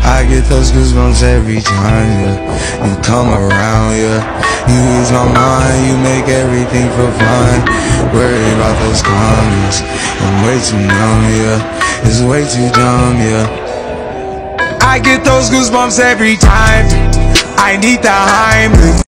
I get those goosebumps every time, yeah. You come around, yeah. You ease my mind, you make everything feel fine. Worry about those comments, I'm way too numb, yeah. It's way too dumb, yeah. I get those goosebumps every time. I need the Heimlich.